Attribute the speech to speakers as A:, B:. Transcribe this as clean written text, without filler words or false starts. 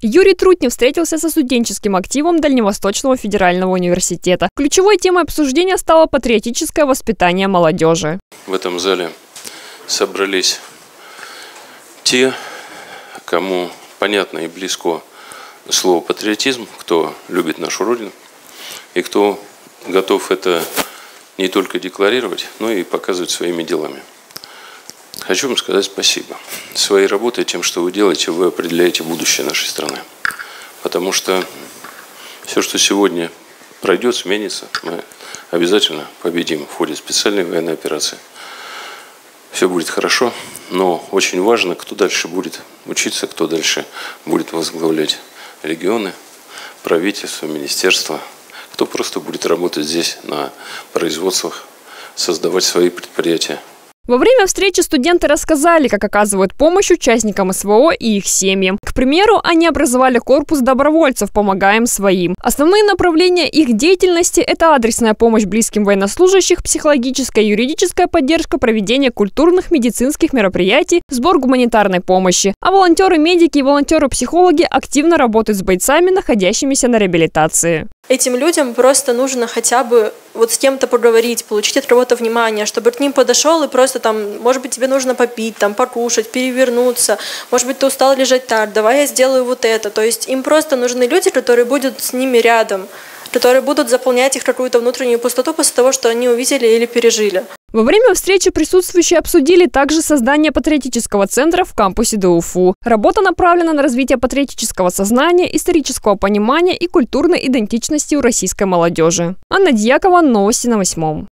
A: Юрий Трутнев встретился со студенческим активом Дальневосточного федерального университета. Ключевой темой обсуждения стало патриотическое воспитание молодежи.
B: В этом зале собрались те, кому понятно и близко слово патриотизм, кто любит нашу Родину и кто готов это не только декларировать, но и показывать своими делами. Хочу вам сказать спасибо. Своей работой, тем, что вы делаете, вы определяете будущее нашей страны. Потому что все, что сегодня пройдет, сменится, мы обязательно победим в ходе специальной военной операции. Все будет хорошо, но очень важно, кто дальше будет учиться, кто дальше будет возглавлять регионы, правительство, министерство, кто просто будет работать здесь на производствах, создавать свои предприятия.
A: Во время встречи студенты рассказали, как оказывают помощь участникам СВО и их семьям. К примеру, они образовали корпус добровольцев «Помогаем своим». Основные направления их деятельности – это адресная помощь близким военнослужащих, психологическая и юридическая поддержка, проведение культурных, медицинских мероприятий, сбор гуманитарной помощи. А волонтеры-медики и волонтеры-психологи активно работают с бойцами, находящимися на реабилитации.
C: Этим людям просто нужно хотя бы вот с кем-то поговорить, получить от кого-то внимание, чтобы к ним подошел и просто там, может быть, тебе нужно попить, там, покушать, перевернуться, может быть, ты устал лежать так, давай я сделаю вот это. То есть им просто нужны люди, которые будут с ними рядом, которые будут заполнять их какую-то внутреннюю пустоту после того, что они увидели или пережили.
A: Во время встречи присутствующие обсудили также создание патриотического центра в кампусе ДУФУ. Работа направлена на развитие патриотического сознания, исторического понимания и культурной идентичности у российской молодежи. Анна Дьякова, новости на 8.